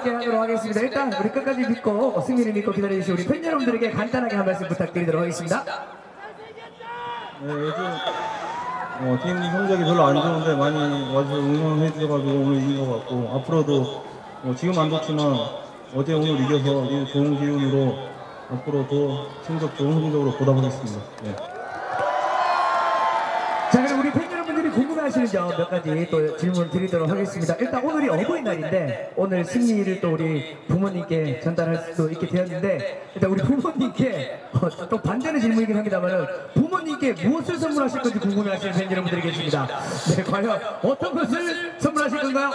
함께 하도록 하겠습니다. 일단 우리 끝까지 믿고 승리를 믿고 기다려주신 우리 팬 여러분들에게 간단하게 한 말씀 부탁드리도록 하겠습니다. 네, 요즘 팀 성적이 별로 안 좋은데 많이 와주셔서 응원해 주셔가지고 오늘 이긴 것 같고, 앞으로도 지금 안 좋지만 어제 오늘 이겨서 좋은 기운으로 앞으로 더 좋은 성적으로 보답하겠습니다. 네. 자, 그럼 우리 팬 여러분들이 궁금해하시는 점 몇 가지 또 질문 드리도록 하겠습니다. 일단 오늘이 어버이날인데 오늘 승리를 또 우리 부모님께 전달할 수도 있게 되었는데, 일단 우리 부모님께 또 반전의 질문이긴 합니다만 부모님께 무엇을 선물하실 건지 궁금해하시는 팬 여러분들이 계십니다. 네, 과연 어떤 것을 선물하실 건가요?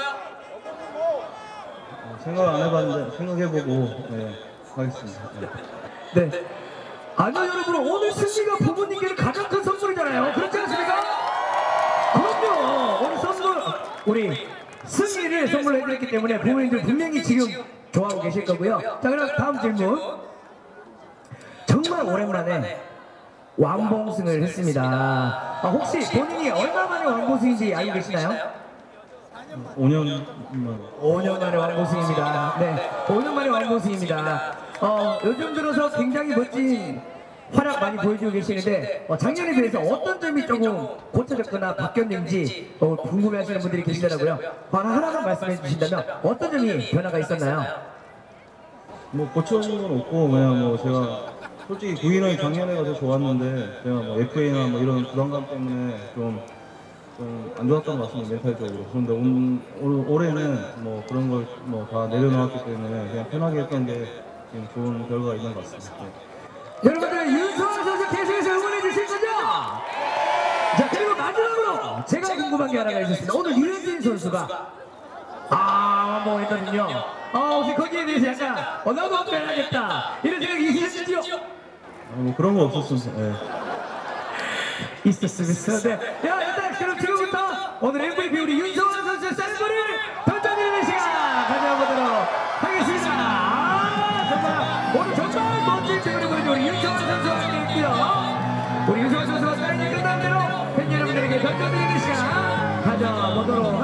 생각 안 해봤는데 생각해보고 네, 하겠습니다. 네. 네. 아니요, 여러분, 오늘 승리가 부모님께 가장 큰 선물이잖아요. 그렇지 않습니까? 그럼요. 오늘 선물, 우리 승리를 선물해드렸기 때문에 부모님들 분명히 지금 좋아하고 계실 거고요. 자, 그럼 다음 질문. 정말 오랜만에 왕봉승을 했습니다. 혹시 본인이 얼마 만에 왕봉승인지 알고 계시나요? 5년 5년 만에 왕봉승입니다. 네, 5년 만에 왕봉승입니다. 요즘 들어서 굉장히 멋진 활약 많이 보여주고 계시는데 작년에 비해서 어떤 점이 조금 고쳐졌거나 바뀌었는지 궁금해하시는 분들이 계시더라고요. 하나만 말씀해 주신다면 어떤 점이 변화가 있었나요? 뭐 고쳐진 건 없고, 그냥 제가 솔직히 구인원이 작년에가 더 좋았는데 제가 FA나 이런 부담감 때문에 좀 안 좋았던 것 같습니다, 멘탈적으로. 그런데 올해는 그런 걸 다 내려놓았기 때문에 그냥 편하게 했던 게 지금 좋은 결과가 있는 것 같습니다. 네. 여러분들 윤성환 선수 계속해서 응원해 주실 거죠? 자, 그리고 마지막으로 제가 궁금한 게 하나가 있었습니다. 오늘 유현진 선수가 한번 했거든요. 혹시 거기에 대해서 약간 나도 한번 해야겠다 이런 생각이 있으셨지요? 그런 거 없었습니다. 네. 있었습니다. 네. 야, 일단 그럼 지금부터 오늘 MVP 우리 윤성환 선수의 쌀거를 던져드리는 시간 가져보도록 하겠습니다. 정말 오늘 정말 멋진 대우를 보여준 우리 윤성환 선수와 함께했고요. 우리 윤성환 선수가 사인이 끝난 대로 팬 여러분들에게 던져드리는 시간 가져보도록 하겠습니다.